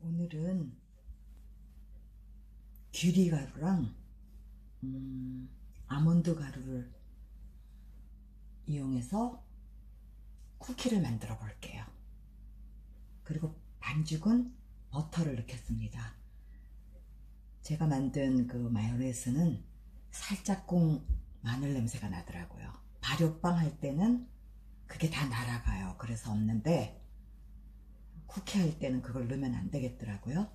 오늘은 귀리 가루랑 아몬드 가루를 이용해서 쿠키를 만들어 볼게요. 그리고 반죽은 버터를 넣겠습니다. 제가 만든 그 마요네즈는 살짝쿵 마늘 냄새가 나더라고요. 발효빵 할 때는 그게 다 날아가요. 그래서 없는데 쿠키 할 때는 그걸 넣으면 안 되겠더라고요.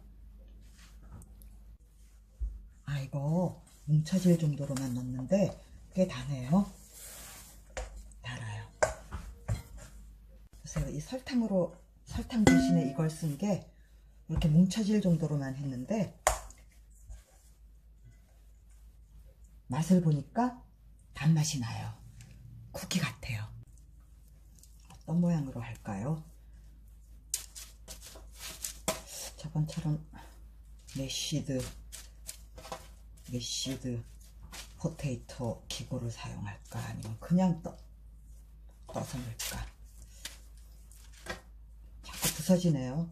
이거 뭉쳐질 정도로만 넣는데 꽤 다네요. 달아요. 그래서 이 설탕 대신에 이걸 쓴 게 이렇게 뭉쳐질 정도로만 했는데 맛을 보니까 단맛이 나요. 쿠키 같아요. 어떤 모양으로 할까요? 저번처럼 메쉬드 포테이토 기구를 사용할까? 아니면 그냥 떠서 넣을까? 자꾸 부서지네요.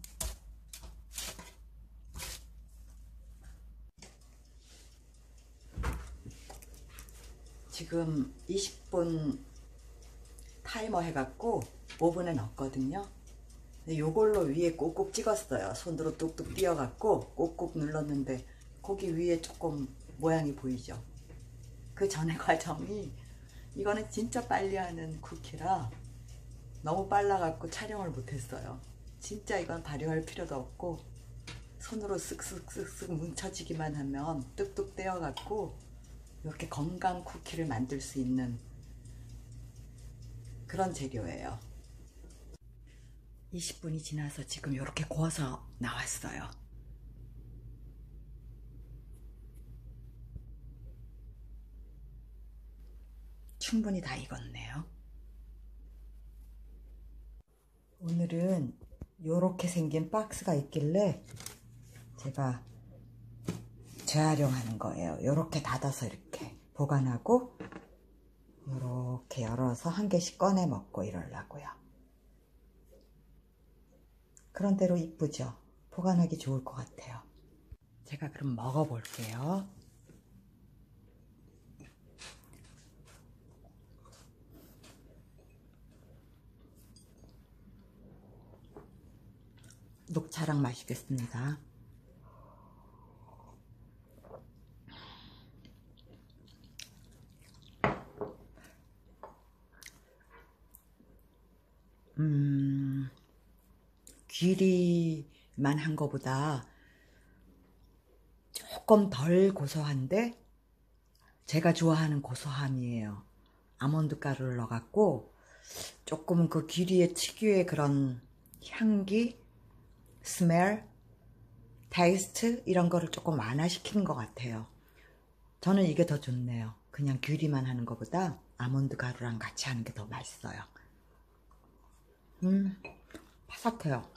지금 20분 타이머 해갖고 오븐에 넣었거든요. 요걸로 위에 꼭꼭 찍었어요. 손으로 뚝뚝 띄어갖고 꼭꼭 눌렀는데 거기 위에 조금 모양이 보이죠. 그 전에 과정이, 이거는 진짜 빨리 하는 쿠키라 너무 빨라갖고 촬영을 못했어요. 진짜 이건 발효할 필요도 없고 손으로 쓱쓱쓱쓱 뭉쳐지기만 하면 뚝뚝 떼어갖고 이렇게 건강 쿠키를 만들 수 있는 그런 재료예요. 20분이 지나서 지금 이렇게 구워서 나왔어요. 충분히 다 익었네요. 오늘은 이렇게 생긴 박스가 있길래 제가 재활용하는 거예요. 이렇게 닫아서 이렇게 보관하고 이렇게 열어서 한 개씩 꺼내 먹고 이러려고요. 그런 대로 이쁘죠? 보관하기 좋을 것 같아요. 제가 그럼 먹어볼게요. 녹차랑 마시겠습니다. 귀리만 한 거보다 조금 덜 고소한데 제가 좋아하는 고소함이에요. 아몬드 가루를 넣어갖고 조금 그 귀리의 특유의 그런 향기, 스멜, 테이스트 이런 거를 조금 완화시키는 것 같아요. 저는 이게 더 좋네요. 그냥 귀리만 하는 것보다 아몬드 가루랑 같이 하는 게 더 맛있어요. 바삭해요.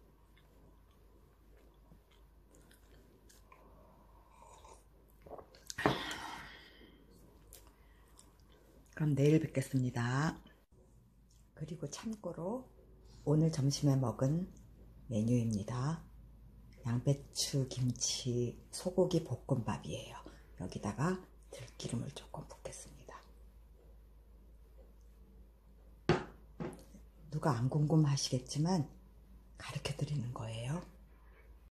그럼 내일 뵙겠습니다. 그리고 참고로 오늘 점심에 먹은 메뉴입니다. 양배추, 김치, 소고기 볶음밥이에요. 여기다가 들기름을 조금 붓겠습니다. 누가 안 궁금하시겠지만 가르쳐 드리는 거예요.